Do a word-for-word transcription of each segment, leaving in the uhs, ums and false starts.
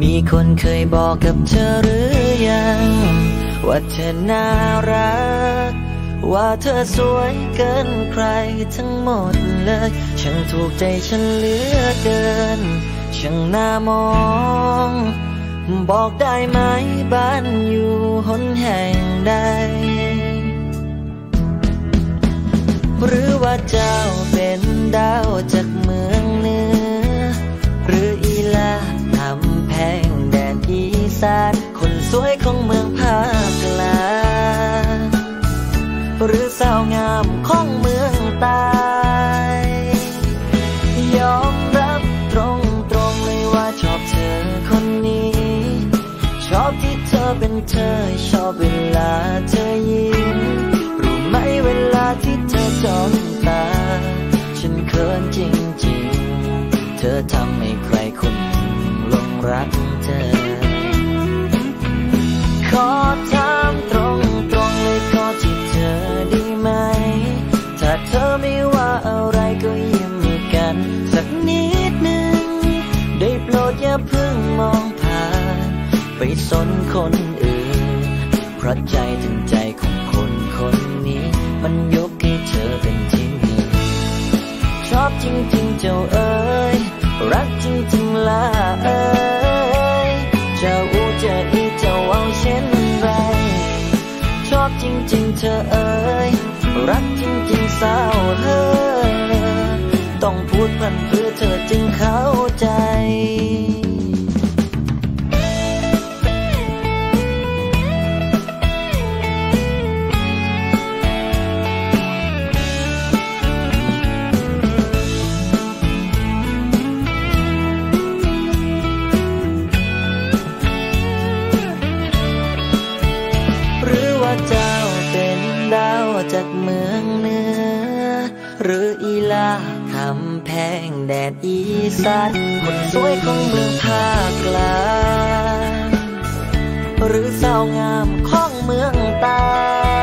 มีคนเคยบอกกับเธอหรือยังว่าเธอน่ารักว่าเธอสวยเกินใครทั้งหมดเลยช่างถูกใจฉันเหลือเกินช่างน่ามองบอกได้ไหมบ้านอยู่หนแห่งใดหรือว่าเจ้าเป็นดาวจากเมืองเหนือหรืออีลาทำแพงแดนอีสานคนสวยของเมืองภาคกลางหรือสาวงามของเมืองใต้ยอมรับตรงตรงเลยว่าชอบเธอคนนี้ชอบที่เธอเป็นเธอชอบเวลาเธอยิ้มรู้ไหมเวลาที่เธอจ้องตาฉันเขินจริงๆเธอทำให้ใครคนหนึ่งหลงรักเธอขอถามตรงตรงเลยขอที่เธอได้ไหมถ้าเธอไม่ว่าอะไรก็ยิ้มให้กันสักนิดหนึ่งได้โปรดอย่าเพิ่งมองผ่านไปสนคนอื่นเพราะใจถึงใจของคนคนนี้มันยกให้เธอเป็นที่หนึ่งชอบจริงๆเจ้าเอ๋ยรักจริงๆล่ะเอ๋ยจะอูจะอีจะเอาเช่นไรชอบจริงๆเธอเอ๋ยรักจริงๆสาวเฮ้ยต้องพูดพันเพื่อเธอจึงเข้าใจเจ้าเป็นดาวจากเมืองเหนือหรืออีลาคำแพงแดดอีสานคนสวยของเมืองภาคกลางหรือสาวงามของเมืองใต้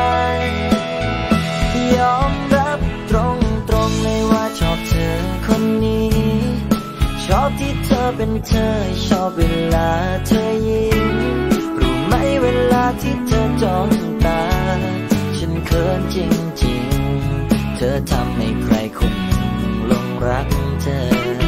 ยอมรับตรงตรงเลยว่าชอบเธอคนนี้ชอบที่เธอเป็นเธอชอบเวลาเธอยิ้มรู้ไหมเวลาที่เธอจ้องตาฉันเขินจริงๆเธอทำให้ใครคนหนึ่งหลงรักเธอ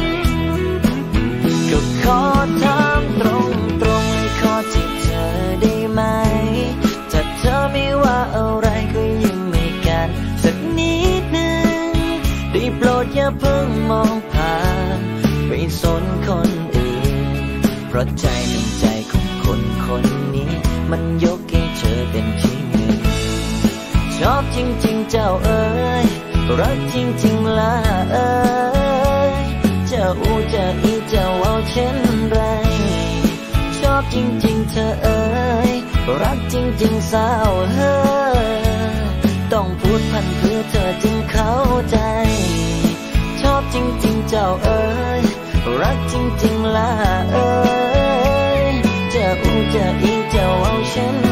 ก็ขอถามตรงตรงขอที่เธอได้ไหมถ้าเธอไม่ว่าอะไรก็ยิ้มให้กันสักนิดหนึ่งได้โปรดอย่าเพิ่งมองผ่านไปสนคนอื่นเพราะใจหนึ่งใจของคนคนนี้มันยกให้เธอเป็นที่หนึ่งชอบจริงๆเจ้าเอ๋ยรักจริงๆล่ะเอ๋ยจะอูจะอีจะเอาเช่นไรชอบจริงๆเธอเอ๋ยรักจริงๆสาวเฮ้ยต้องพูดพันเพื่อเธอจึงเข้าใจชอบจริงๆเจ้าเอ๋ยรักจริงๆล่ะเอ๋ยจะอูจะอีจะเอาเช่น